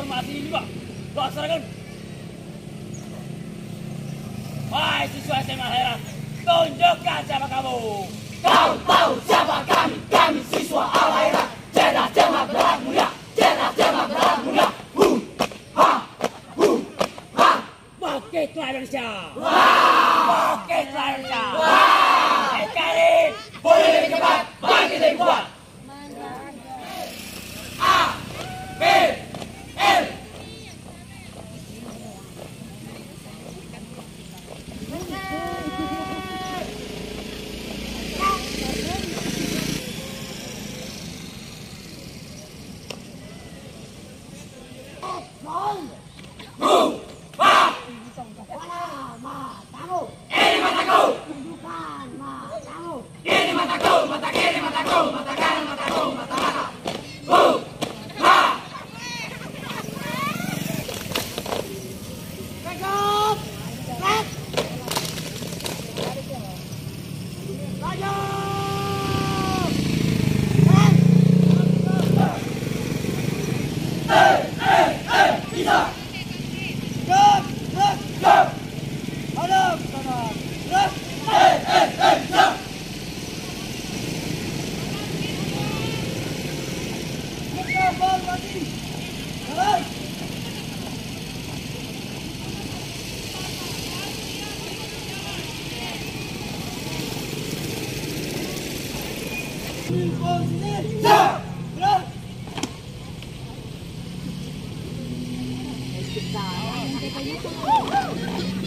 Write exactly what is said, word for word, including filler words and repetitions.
informasi ini juga. Laksanakan. Wahai siswa S M A Heran, tunjukkan siapa kamu. Kau tahu siapa kami? Kami siswa Al-Khairat. Cerdas cermat berat mulia. Cerdas cermat berat mulia. Hu, ha, hu, ha. Bangkitlah Indonesia. Wah. Bangkitlah Indonesia. Wah. N K R I Boleh lebih cepat, bangkit lebih kuat. A, B, L. Ini mataku. Ini mataku, mata kiri mataku, mata kanan mataku, mata mata. Hu, ha. Cukup. Red. Maju. Eh, eh, eh, bisa. Gerak, gerak. Jump. Hadap kanan. Gerak. Eh, eh, eh, jump. Buka bal lagi. Gerak. Sini. Jump. Gerak. Kita, yang katanya tuh